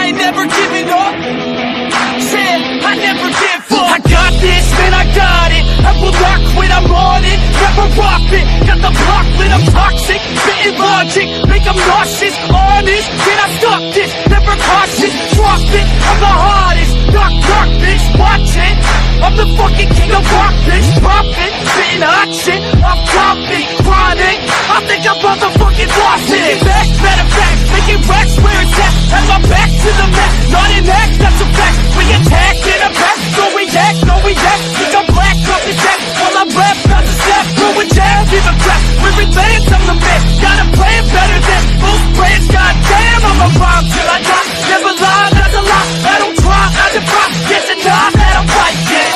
ain't never giving up. Said I never give up. I got this, man, I got it. I will not quit, I'm on it. Never rock it, got the block lit, I'm toxic. Spitting logic, make them nauseous. Honest, can I stop this? Never cautious, drop it. I'm the hardest, knock, knock, bitch, watch it. I'm the fucking king of rock, bitch, poppin', spitting hot shit. I'm topic, chronic, I think I'm motherfucking lost it. Back, matter of fact, making racks where it's at. Have my back to the mat, not an act, that's a fact. We attack in a back, so we act, no we act. Think I'm black, off the jack, while I'm rap, not the snap. Throwing jab, give a crap, where it lands, I'm the man. Got a plan better than most brands, goddamn. I'm a bomb till I die, never lie, that's a lie. I don't try, I defy, yes and nah, that I'm right, yeah.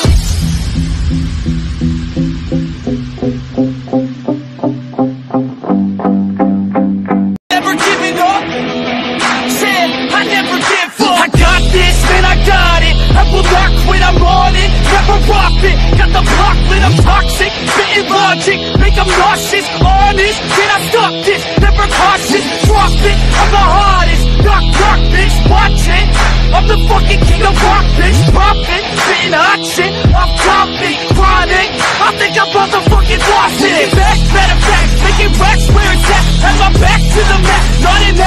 Never giving up, said I never give up. I got this, man, I got it. I will not quit, I'm on it. Never rock it, got the block lit, I'm toxic. Spitting logic, make them nauseous. Honest, can I stop this? Never cautious, drop it. I'm the hardest, knock, knock, bitch, watch it. I'm the fucking king of rock, bitch, poppin', spitting hot shit. I'm topic, chronic, I think I'm motherfucking lost it. Back, matter of fact, making racks where it's at. Have my back to the mat, not an